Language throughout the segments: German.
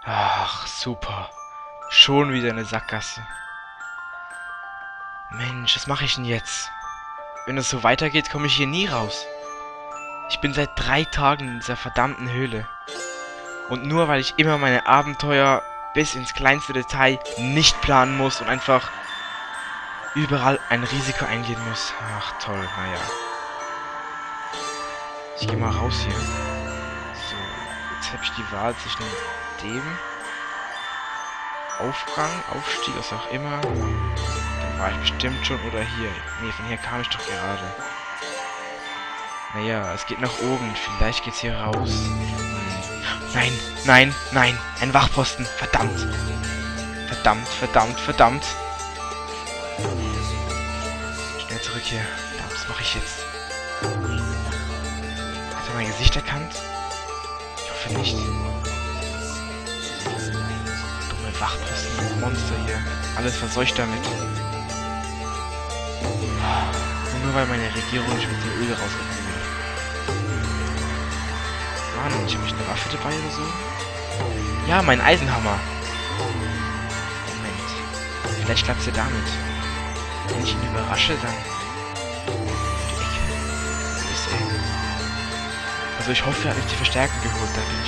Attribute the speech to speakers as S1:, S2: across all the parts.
S1: Ach, super. Schon wieder eine Sackgasse. Mensch, was mache ich denn jetzt? Wenn es so weitergeht, komme ich hier nie raus. Ich bin seit 3 Tagen in dieser verdammten Höhle. Und nur weil ich immer meine Abenteuer bis ins kleinste Detail nicht planen muss und einfach überall ein Risiko eingehen muss. Ach toll, naja. Ich gehe mal raus hier. So, jetzt habe ich die Wahl zwischen dem Aufgang, Aufstieg, was auch immer. Da war ich bestimmt schon, oder hier. Nee, von hier kam ich doch gerade. Naja, es geht nach oben. Vielleicht geht's hier raus. Nein, nein, nein. Ein Wachposten. Verdammt. Verdammt, verdammt, verdammt. Schnell zurück hier. Verdammt, was mache ich jetzt? Hat er mein Gesicht erkannt? Ich hoffe nicht. Dumme Wachposten, Monster hier. Alles verseucht damit. Und nur weil meine Regierung nicht mit dem Öl rausgekommen will. Mann, ich habe nicht eine Waffe dabei oder so? Ja, mein Eisenhammer. Moment. Vielleicht klappt's ja damit. Wenn ich ihn überrasche, dann... die Ecke. So ist er. Also ich hoffe, er hat nicht die Verstärkung geholt. Da bin ich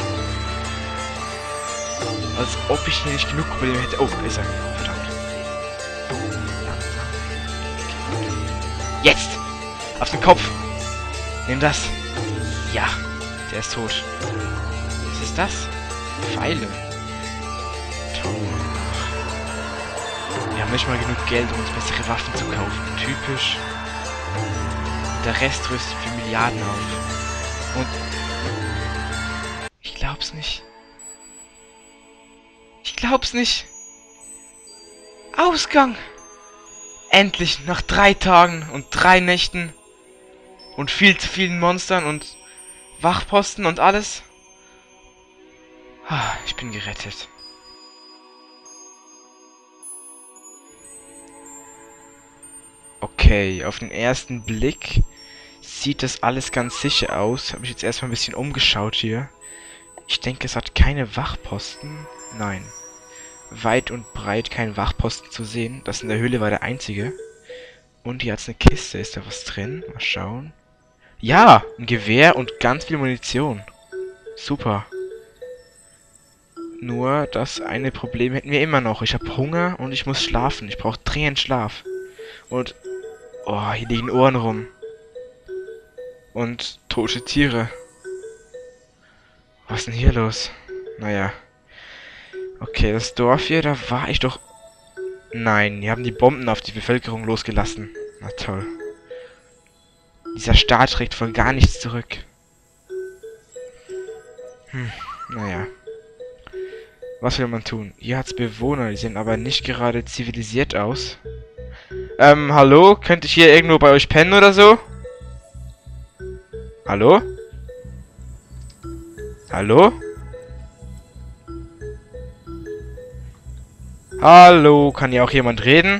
S1: am Arsch. Als ob ich hier nicht genug Probleme hätte. Oh, da ist er. Verdammt. Jetzt! Auf den Kopf! Nimm das! Ja! Der ist tot. Was ist das? Pfeile. Toll. Wir haben nicht mal genug Geld, um uns bessere Waffen zu kaufen. Typisch. Der Rest rüstet für Milliarden auf. Und... ich glaub's nicht. Ich glaub's nicht. Ausgang! Endlich, nach 3 Tagen und 3 Nächten und viel zu vielen Monstern und Wachposten und alles. Ich bin gerettet. Okay, auf den ersten Blick sieht das alles ganz sicher aus. Habe mich jetzt erstmal ein bisschen umgeschaut hier. Ich denke, es hat keine Wachposten. Nein. Weit und breit kein Wachposten zu sehen. Das in der Höhle war der einzige. Und hier hat es eine Kiste. Ist da was drin? Mal schauen. Ja, ein Gewehr und ganz viel Munition. Super. Nur das eine Problem hätten wir immer noch. Ich habe Hunger und ich muss schlafen. Ich brauche dringend Schlaf. Und... oh, hier liegen Ohren rum. Und tote Tiere. Was ist denn hier los? Naja. Okay, das Dorf hier, da war ich doch... nein, die haben die Bomben auf die Bevölkerung losgelassen. Na toll. Dieser Staat trägt von gar nichts zurück. Naja. Was will man tun? Hier hat's Bewohner, die sehen aber nicht gerade zivilisiert aus. Hallo? Könnte ich hier irgendwo bei euch pennen oder so? Hallo? Hallo? Hallo? Kann hier auch jemand reden?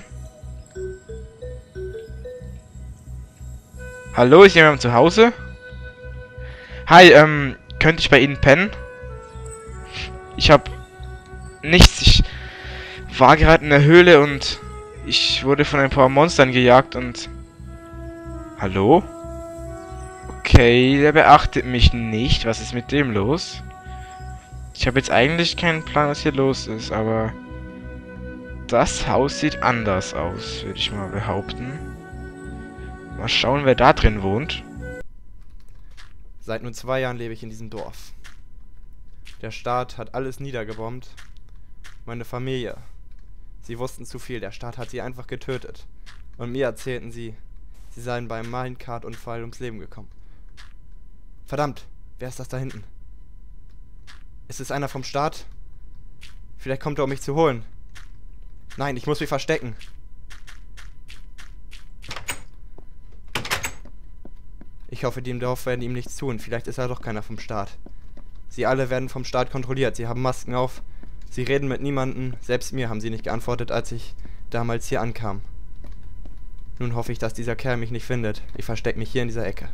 S1: Hallo? Ist jemand zu Hause? Hi, könnte ich bei Ihnen pennen? Ich hab nichts. Ich war gerade in der Höhle und ich wurde von ein paar Monstern gejagt und... hallo? Okay, der beachtet mich nicht. Was ist mit dem los? Ich habe jetzt eigentlich keinen Plan, was hier los ist, aber... das Haus sieht anders aus, würde ich mal behaupten. Mal schauen, wer da drin wohnt.
S2: Seit nur 2 Jahren lebe ich in diesem Dorf. Der Staat hat alles niedergebombt. Meine Familie. Sie wussten zu viel, der Staat hat sie einfach getötet. Und mir erzählten sie, sie seien beim Minecart-Unfall ums Leben gekommen. Verdammt, wer ist das da hinten? Ist es einer vom Staat? Vielleicht kommt er, um mich zu holen. Nein, ich muss mich verstecken. Ich hoffe, die im Dorf werden ihm nichts tun. Vielleicht ist er doch keiner vom Staat. Sie alle werden vom Staat kontrolliert. Sie haben Masken auf. Sie reden mit niemandem. Selbst mir haben sie nicht geantwortet, als ich damals hier ankam. Nun hoffe ich, dass dieser Kerl mich nicht findet. Ich verstecke mich hier in dieser Ecke.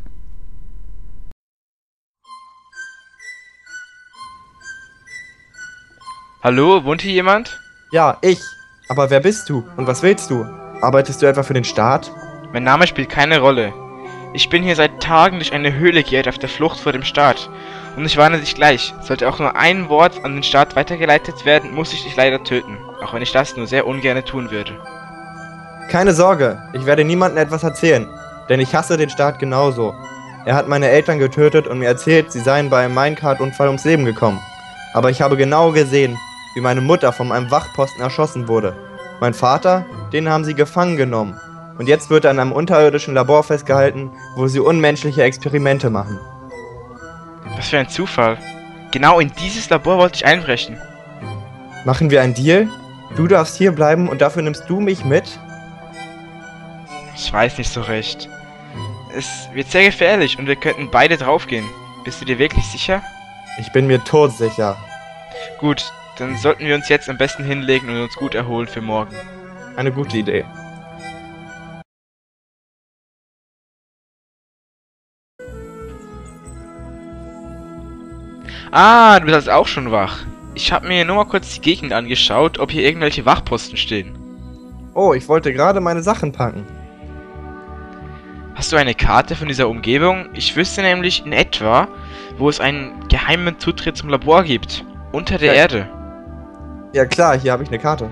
S1: Hallo, wohnt hier jemand?
S2: Ja, ich. Aber wer bist du? Und was willst du? Arbeitest du etwa für den Staat?
S1: Mein Name spielt keine Rolle. Ich bin hier seit Tagen durch eine Höhle geirrt auf der Flucht vor dem Staat. Und ich warne dich gleich, sollte auch nur ein Wort an den Staat weitergeleitet werden, muss ich dich leider töten. Auch wenn ich das nur sehr ungern tun würde.
S2: Keine Sorge, ich werde niemandem etwas erzählen, denn ich hasse den Staat genauso. Er hat meine Eltern getötet und mir erzählt, sie seien bei einem Minecart-Unfall ums Leben gekommen. Aber ich habe genau gesehen, wie meine Mutter von einem Wachposten erschossen wurde. Mein Vater, den haben sie gefangen genommen. Und jetzt wird er in einem unterirdischen Labor festgehalten, wo sie unmenschliche Experimente machen.
S1: Was für ein Zufall. Genau in dieses Labor wollte ich einbrechen.
S2: Machen wir einen Deal? Du darfst hier bleiben und dafür nimmst du mich mit?
S1: Ich weiß nicht so recht. Es wird sehr gefährlich und wir könnten beide draufgehen. Bist du dir wirklich sicher?
S2: Ich bin mir todsicher.
S1: Gut, dann sollten wir uns jetzt am besten hinlegen und uns gut erholen für morgen.
S2: Eine gute Idee.
S1: Ah, du bist also auch schon wach. Ich habe mir nur mal kurz die Gegend angeschaut, ob hier irgendwelche Wachposten stehen.
S2: Oh, ich wollte gerade meine Sachen packen.
S1: Hast du eine Karte von dieser Umgebung? Ich wüsste nämlich in etwa, wo es einen geheimen Zutritt zum Labor gibt. Unter der Erde.
S2: Ja klar, hier habe ich eine Karte.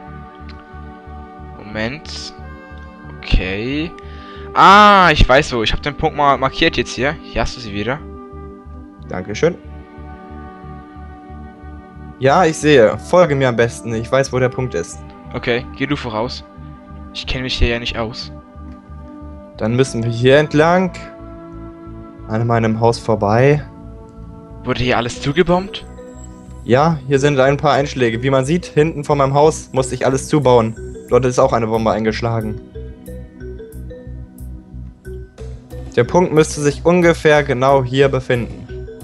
S1: Moment. Okay. Ah, ich weiß wo. Ich habe den Punkt mal markiert jetzt hier. Hier hast du sie wieder.
S2: Dankeschön. Ja, ich sehe. Folge mir am besten. Ich weiß, wo der Punkt ist.
S1: Okay, geh du voraus. Ich kenne mich hier ja nicht aus.
S2: Dann müssen wir hier entlang. An meinem Haus vorbei.
S1: Wurde hier alles zugebombt?
S2: Ja, hier sind ein paar Einschläge. Wie man sieht, hinten vor meinem Haus musste ich alles zubauen. Dort ist auch eine Bombe eingeschlagen. Der Punkt müsste sich ungefähr genau hier befinden.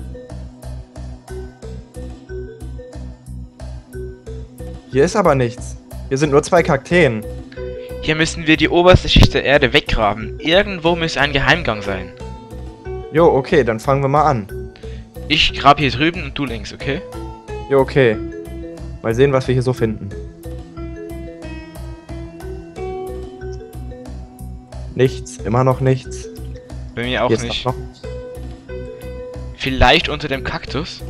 S2: Hier ist aber nichts. Hier sind nur 2 Kakteen.
S1: Hier müssen wir die oberste Schicht der Erde weggraben. Irgendwo müsste ein Geheimgang sein.
S2: Jo, okay, dann fangen wir mal an.
S1: Ich grab hier drüben und du links, okay?
S2: Jo, okay. Mal sehen, was wir hier so finden. Nichts, immer noch nichts.
S1: Bei mir auch
S2: Hier ist
S1: nicht.
S2: noch.
S1: Vielleicht unter dem Kaktus?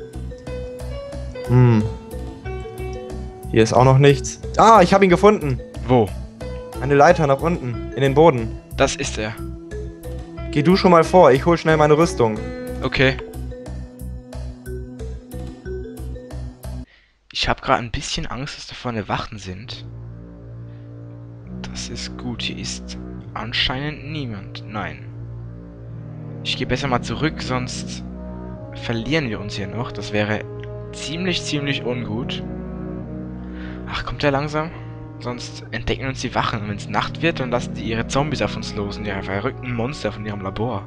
S2: Hier ist auch noch nichts. Ah, ich habe ihn gefunden.
S1: Wo?
S2: Eine Leiter nach unten, in den Boden.
S1: Das ist er.
S2: Geh du schon mal vor, ich hol schnell meine Rüstung.
S1: Okay. Ich habe gerade ein bisschen Angst, dass da vorne Wachen sind. Das ist gut. Hier ist anscheinend niemand. Nein. Ich gehe besser mal zurück, sonst verlieren wir uns hier noch. Das wäre ziemlich ungut. Ach, kommt er langsam? Sonst entdecken uns die Wachen. Und wenn es Nacht wird, dann lassen die ihre Zombies auf uns los und ihre verrückten Monster von ihrem Labor.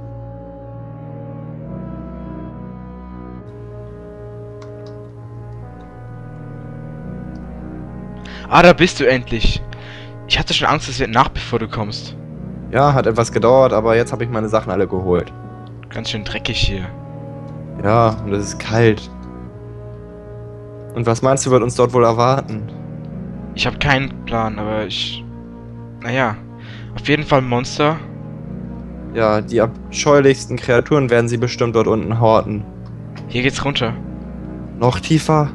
S1: Ah, da bist du endlich. Ich hatte schon Angst, es wird Nacht, bevor du kommst.
S2: Ja, hat etwas gedauert, aber jetzt habe ich meine Sachen alle geholt.
S1: Ganz schön dreckig hier.
S2: Ja, und es ist kalt. Und was meinst du, wird uns dort wohl erwarten?
S1: Ich habe keinen Plan, aber ich... Naja, auf jeden Fall Monster.
S2: Ja, die abscheulichsten Kreaturen werden sie bestimmt dort unten horten.
S1: Hier geht's runter.
S2: Noch tiefer?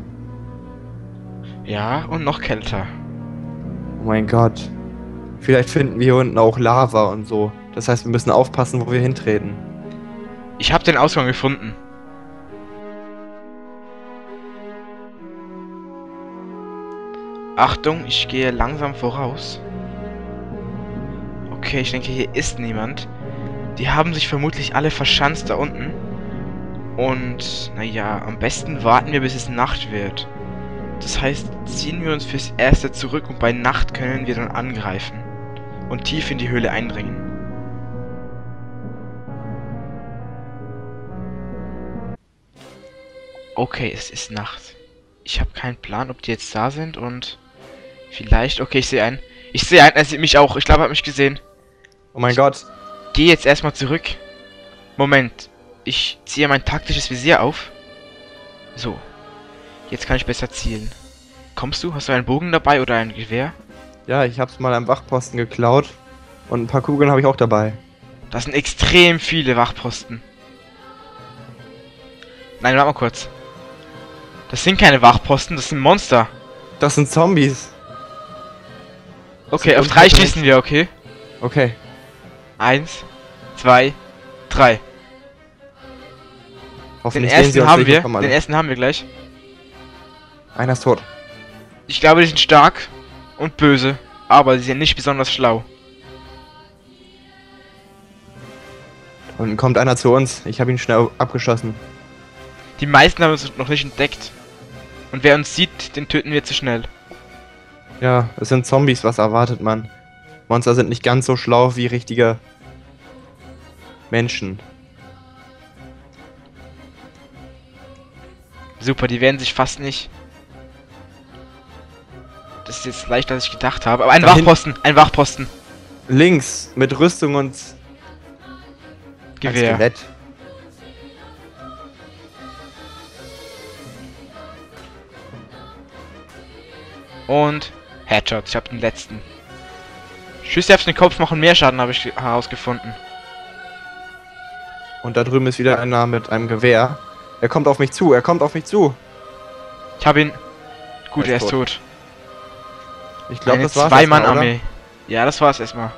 S1: Ja, und noch kälter.
S2: Oh mein Gott. Vielleicht finden wir hier unten auch Lava und so. Das heißt, wir müssen aufpassen, wo wir hintreten.
S1: Ich habe den Ausgang gefunden. Achtung, ich gehe langsam voraus. Okay, ich denke, hier ist niemand. Die haben sich vermutlich alle verschanzt da unten. Und, naja, am besten warten wir, bis es Nacht wird. Das heißt, ziehen wir uns fürs Erste zurück und bei Nacht können wir dann angreifen. Und tief in die Höhle eindringen. Okay, es ist Nacht. Ich habe keinen Plan, ob die jetzt da sind und... Vielleicht... Okay, ich sehe einen. Ich sehe einen, er sieht mich auch. Ich glaube, er hat mich gesehen.
S2: Oh mein Gott.
S1: Geh jetzt erstmal zurück. Moment. Ich ziehe mein taktisches Visier auf. So. Jetzt kann ich besser zielen. Kommst du? Hast du einen Bogen dabei oder ein Gewehr?
S2: Ja, ich hab's mal am Wachposten geklaut. Und ein paar Kugeln habe ich auch dabei.
S1: Das sind extrem viele Wachposten. Nein, warte mal kurz. Das sind keine Wachposten, das sind Monster.
S2: Das sind Zombies.
S1: Okay, auf 3 schießen wir, okay?
S2: Okay.
S1: 1, 2, 3. Den
S2: Hoffentlich sehen sie
S1: ersten
S2: uns
S1: haben
S2: nicht,
S1: wir.
S2: kommen alle.
S1: Den ersten haben wir gleich.
S2: Einer ist tot.
S1: Ich glaube, die sind stark und böse, aber sie sind nicht besonders schlau.
S2: Und kommt einer zu uns. Ich habe ihn schnell abgeschossen.
S1: Die meisten haben uns noch nicht entdeckt. Und wer uns sieht, den töten wir zu schnell.
S2: Ja, es sind Zombies, was erwartet man? Monster sind nicht ganz so schlau wie richtige Menschen.
S1: Super, die werden sich fast nicht... Das ist jetzt leichter, als ich gedacht habe. Aber ein Wachposten, ein Wachposten.
S2: Links, mit Rüstung und
S1: Gewehr.
S2: Skelett.
S1: Und Headshot, ich habe den letzten. Schüsse auf den Kopf machen mehr Schaden, habe ich herausgefunden.
S2: Und da drüben ist wieder einer mit einem Gewehr. Er kommt auf mich zu, er kommt auf mich zu.
S1: Ich habe ihn... Gut, er ist tot.
S2: Ich glaube, das war's.
S1: Zwei-Mann-Armee. Ja, das war's erstmal.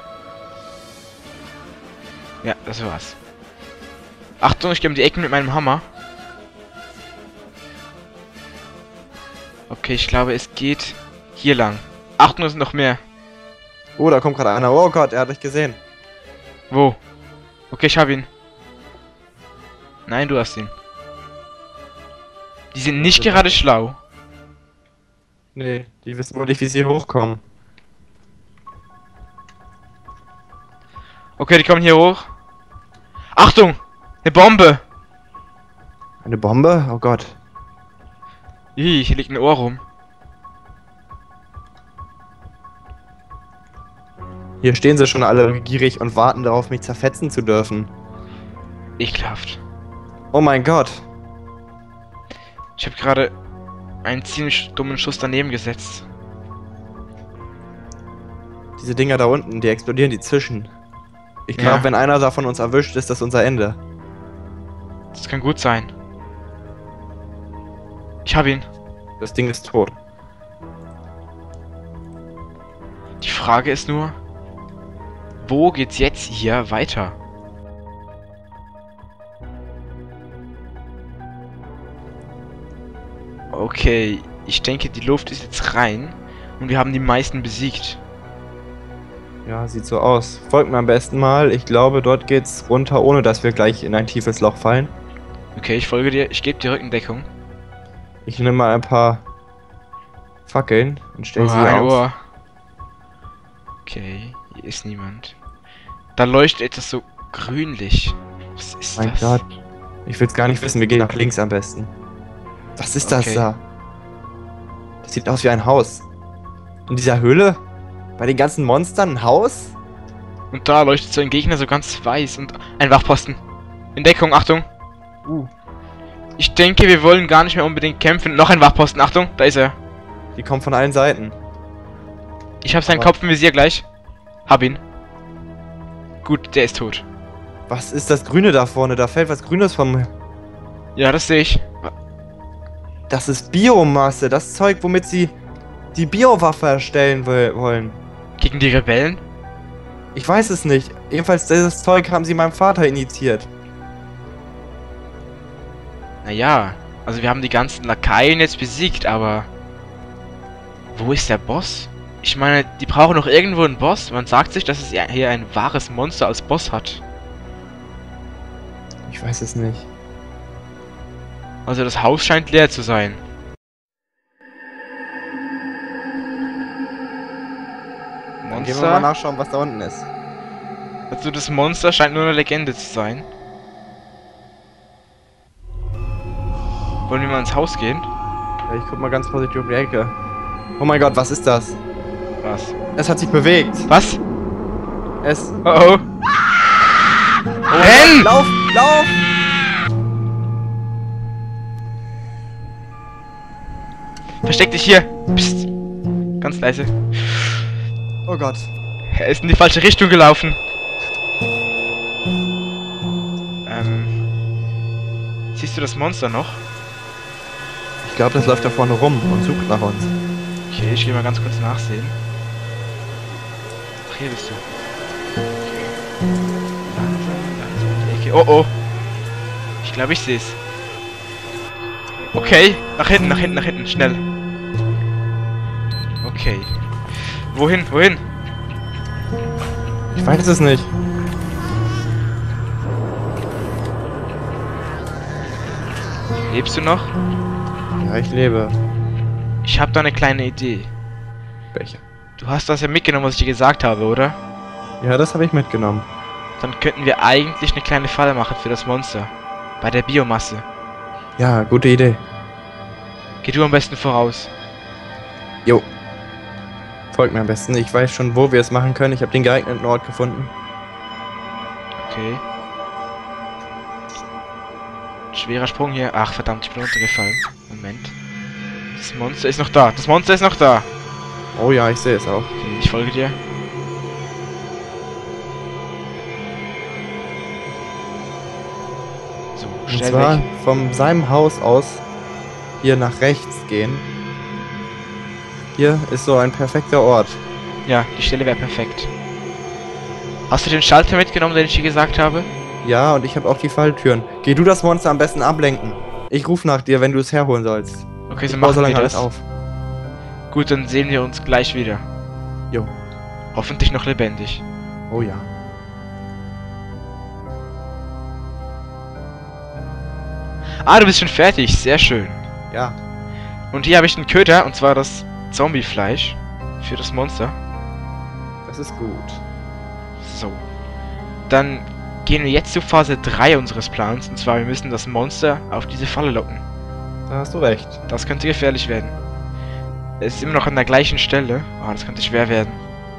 S1: Ja, das war's. Achtung, ich gehe um die Ecken mit meinem Hammer. Okay, ich glaube, es geht hier lang. Achtung, es sind noch mehr.
S2: Oh, da kommt gerade einer. Oh Gott, er hat dich gesehen.
S1: Wo? Okay, ich habe ihn. Nein, du hast ihn. Die sind nicht gerade schlau.
S2: Nee, die wissen wohl nicht, wie sie hier hochkommen.
S1: Okay, die kommen hier hoch. Achtung! Eine Bombe!
S2: Eine Bombe? Oh Gott.
S1: Ih, hier liegt ein Ohr rum.
S2: Hier stehen sie schon alle gierig und warten darauf, mich zerfetzen zu dürfen.
S1: Ekelhaft.
S2: Oh mein Gott.
S1: Ich habe gerade einen ziemlich dummen Schuss daneben gesetzt.
S2: Diese Dinger da unten, die explodieren, die zischen. Ich glaube,
S1: Ja.
S2: wenn einer davon uns erwischt, ist das unser Ende.
S1: Das kann gut sein. Ich habe ihn.
S2: Das Ding ist tot.
S1: Die Frage ist nur, wo geht's jetzt hier weiter? Okay, ich denke, die Luft ist jetzt rein und wir haben die meisten besiegt.
S2: Ja, sieht so aus. Folgt mir am besten mal. Ich glaube, dort geht's runter, ohne dass wir gleich in ein tiefes Loch fallen.
S1: Okay, ich folge dir. Ich gebe dir Rückendeckung.
S2: Ich nehme mal ein paar Fackeln und stelle sie
S1: ein
S2: aus.
S1: Ohr. Okay, hier ist niemand. Da leuchtet etwas so grünlich. Was ist
S2: Mein
S1: das?
S2: Gott. Ich will's gar nicht wissen. Wir gehen nach links am besten. Was ist das
S1: Okay.
S2: da? Das sieht aus wie ein Haus. In dieser Höhle? Bei den ganzen Monstern ein Haus?
S1: Und da leuchtet so ein Gegner so ganz weiß und ein Wachposten. In Deckung, Achtung. Ich denke, wir wollen gar nicht mehr unbedingt kämpfen. Noch ein Wachposten, Achtung, da ist er.
S2: Die kommen von allen Seiten.
S1: Ich habe seinen
S2: Aber-
S1: Kopf im Visier gleich. Hab ihn. Gut, der ist tot.
S2: Was ist das Grüne da vorne? Da fällt was Grünes vom...
S1: Ja, das sehe ich.
S2: Das ist Biomasse. Das Zeug, womit sie die Biowaffe erstellen wollen.
S1: Gegen die Rebellen?
S2: Ich weiß es nicht. Jedenfalls, dieses Zeug haben sie meinem Vater initiiert.
S1: Naja, also wir haben die ganzen Lakaien jetzt besiegt, aber... Wo ist der Boss? Ich meine, die brauchen doch irgendwo einen Boss. Man sagt sich, dass es hier ein wahres Monster als Boss hat.
S2: Ich weiß es nicht.
S1: Also das Haus scheint leer zu sein.
S2: Dann gehen wir mal
S1: Monster?
S2: nachschauen, was da unten ist.
S1: Also das Monster scheint nur eine Legende zu sein. Wollen wir mal ins Haus gehen?
S2: Ja, ich guck mal ganz vorsichtig um die Ecke. Oh mein Gott, was ist das?
S1: Was?
S2: Es hat sich bewegt.
S1: Was?
S2: Es...
S1: Oh oh. Renn!
S2: Lauf! Lauf!
S1: Versteck dich hier. Psst. Ganz leise.
S2: Oh Gott.
S1: Er ist in die falsche Richtung gelaufen. Siehst du das Monster noch?
S2: Ich glaube, das läuft da vorne rum und sucht nach uns.
S1: Okay, ich gehe mal ganz kurz nachsehen. Ach, hier bist du. Langsam um die Ecke. Oh oh. Ich glaube, ich sehe es. Okay, nach hinten, schnell. Okay. Wohin?
S2: Ich weiß es nicht.
S1: Lebst du noch?
S2: Ja, ich lebe.
S1: Ich habe da eine kleine Idee.
S2: Welche?
S1: Du hast das ja mitgenommen, was ich dir gesagt habe, oder?
S2: Ja, das habe ich mitgenommen.
S1: Dann könnten wir eigentlich eine kleine Falle machen für das Monster. Bei der Biomasse.
S2: Ja, gute Idee.
S1: Geh du am besten voraus.
S2: Jo. Folgt mir am besten. Ich weiß schon, wo wir es machen können. Ich habe den geeigneten Ort gefunden.
S1: Okay. Schwerer Sprung hier. Ach, verdammt, ich bin runtergefallen. Moment. Das Monster ist noch da.
S2: Oh ja, ich sehe es auch.
S1: Okay, ich folge dir. So,
S2: Und
S1: schnell
S2: zwar
S1: weg.
S2: von seinem Haus aus hier nach rechts gehen. Hier ist so ein perfekter Ort.
S1: Ja, die Stelle wäre perfekt. Hast du den Schalter mitgenommen, den ich dir gesagt habe?
S2: Ja, und ich habe auch die Falltüren. Geh du das Monster am besten ablenken. Ich rufe nach dir, wenn du es herholen sollst.
S1: Okay, so
S2: Ich baue
S1: machen wir
S2: alles
S1: das.
S2: auf.
S1: Gut, dann sehen wir uns gleich wieder.
S2: Jo.
S1: Hoffentlich noch lebendig.
S2: Oh ja.
S1: Ah, du bist schon fertig. Sehr schön.
S2: Ja.
S1: Und hier habe ich einen Köder, und zwar das Zombiefleisch für das Monster.
S2: Das ist gut.
S1: So. Dann gehen wir jetzt zu Phase 3 unseres Plans. Und zwar, wir müssen das Monster auf diese Falle locken.
S2: Da hast du recht.
S1: Das könnte gefährlich werden. Es ist immer noch an der gleichen Stelle. Ah, das könnte schwer werden.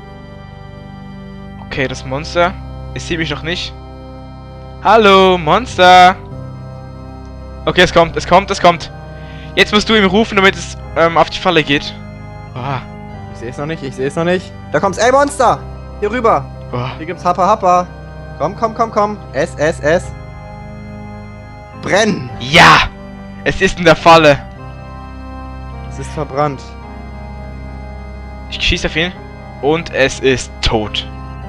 S1: Okay, das Monster. Es sieht mich noch nicht. Hallo, Monster! Okay, es kommt. Jetzt musst du ihm rufen, damit es auf die Falle geht. Ah.
S2: Ich sehe es noch nicht. Da kommt's. Ey, Monster! Hier rüber.
S1: Oh.
S2: Hier gibt's Happa. Komm. S. Brennen!
S1: Ja! Es ist in der Falle.
S2: Es ist verbrannt.
S1: Ich schieße auf ihn. Und es ist tot.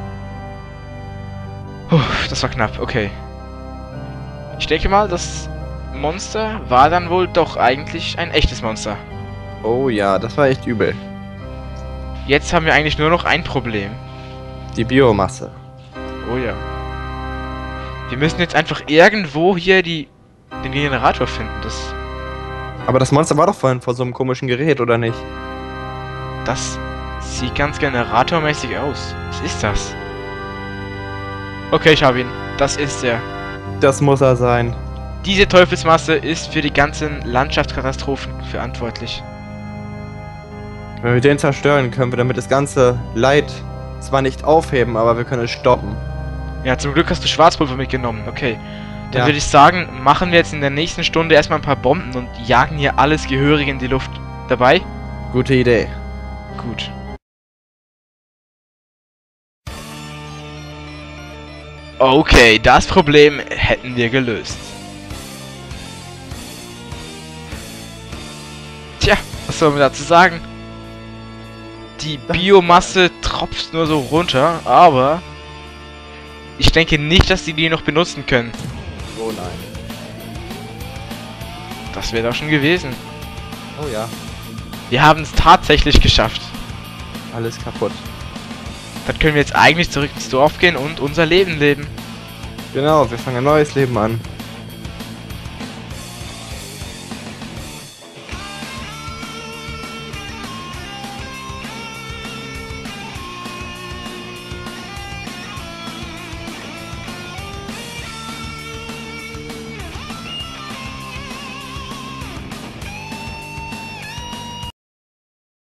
S1: Puh, das war knapp. Okay. Ich denke mal, das Monster war dann wohl doch eigentlich ein echtes Monster.
S2: Oh ja, das war echt übel.
S1: Jetzt haben wir eigentlich nur noch ein Problem.
S2: Die Biomasse.
S1: Oh ja. Wir müssen jetzt einfach irgendwo hier den Generator finden.
S2: Aber das Monster war doch vorhin vor so einem komischen Gerät, oder nicht?
S1: Das sieht ganz generatormäßig aus. Was ist das? Okay, ich habe ihn. Das ist er.
S2: Das muss er sein.
S1: Diese Teufelsmasse ist für die ganzen Landschaftskatastrophen verantwortlich.
S2: Wenn wir den zerstören, können wir damit das ganze Leid zwar nicht aufheben, aber wir können es stoppen.
S1: Ja, zum Glück hast du Schwarzpulver mitgenommen. Okay. Dann
S2: Ja.
S1: würde ich sagen, machen wir jetzt in der nächsten Stunde erstmal ein paar Bomben und jagen hier alles Gehörige in die Luft. Dabei?
S2: Gute Idee.
S1: Gut. Okay, das Problem hätten wir gelöst. Tja, was soll man dazu sagen? Die Biomasse tropft nur so runter, aber ich denke nicht, dass die noch benutzen können.
S2: Oh nein.
S1: Das wäre doch schon gewesen.
S2: Oh ja.
S1: Wir haben es tatsächlich geschafft.
S2: Alles kaputt.
S1: Dann können wir jetzt eigentlich zurück ins Dorf gehen und unser Leben leben.
S2: Genau, wir fangen ein neues Leben an.